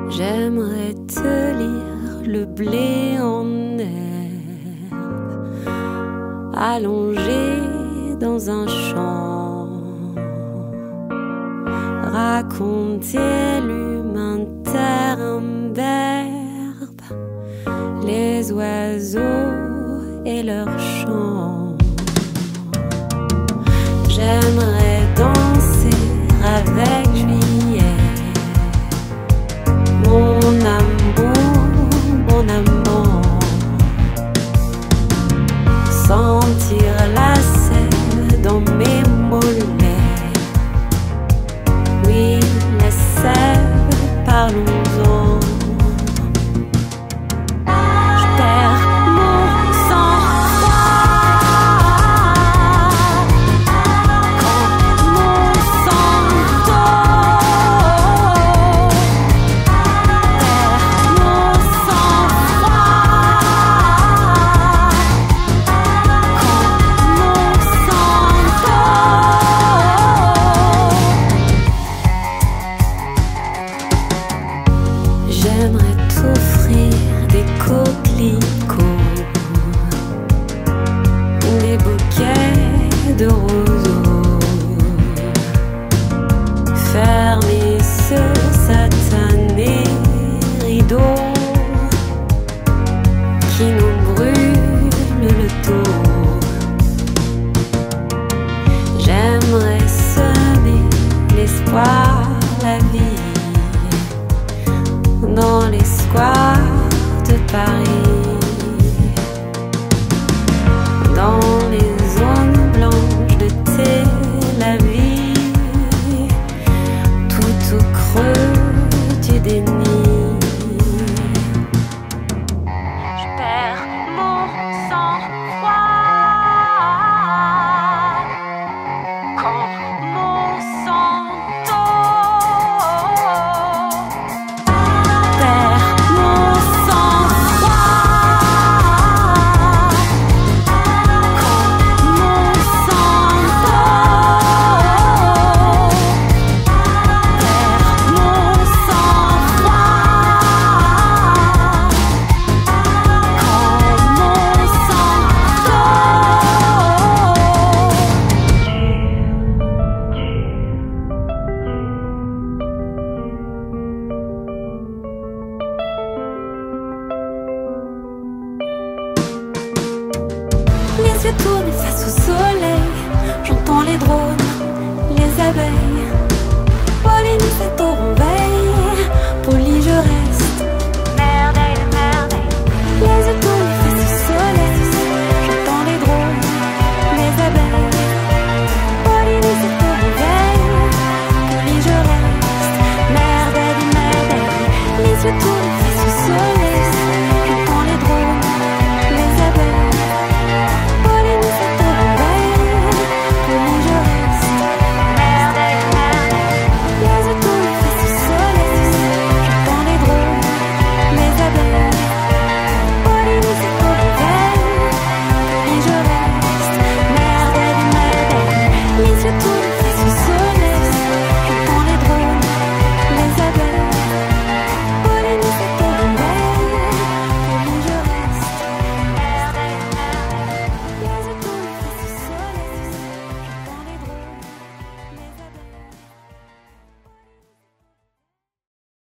J'aimerais te lire le blé en herbe, allongé dans un champ, raconter l'humain terre imberbe, les oiseaux et leur chant. J'aimerais danser avec juillet, mon amour, mon amant, sentir la sève dans mes mollets. Oui, la sève, parlons-en. Je perds mon sang-froid quand mon sang tombe. Mon sang-froid quand mon sang tombe. J'aimerais t'offrir des coquelicots, des bouquets de roseaux, fermer ce satané rideau qui nous brûle le dos. J'aimerais semer l'espoir, la vie dans les squares de Paris, dans les zones blanches de Tel Aviv, tout au creux du déni. Je perds mon sang-froid quand mon sang tombe. Perds mon sang-froid quand mon sang tombe. Perds mon sang-froid quand mon sang Les yeux tournés face au soleil, j'entends les drones, les abeilles, pollinisette au veille, poli je reste, merdeilles, merdeilles. Les yeux tournés face au soleil, j'entends les drones, les abeilles, pollinisette au veille, poli je reste, merdeilles, merdeilles. Les yeux tournés face au soleil.